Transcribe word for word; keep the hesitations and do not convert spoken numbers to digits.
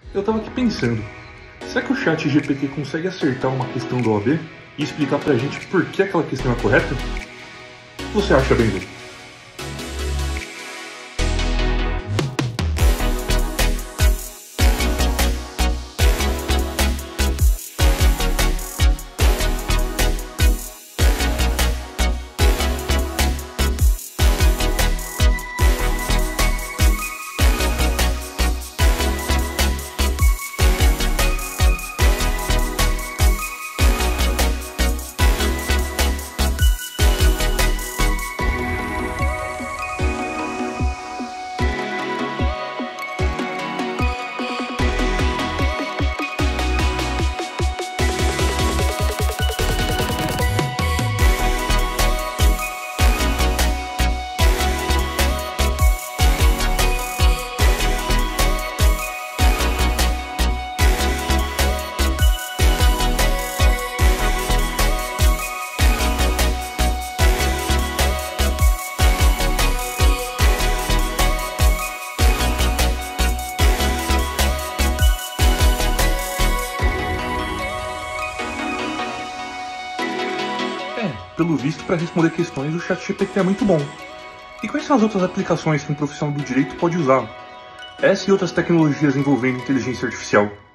Eu tava aqui pensando, será que o chat G P T consegue acertar uma questão do O A B e explicar pra gente por que aquela questão é correta? O que você acha, Bendo? Pelo visto, para responder questões, o chat G P T é muito bom. E quais são as outras aplicações que um profissional do direito pode usar? Essa e outras tecnologias envolvendo inteligência artificial.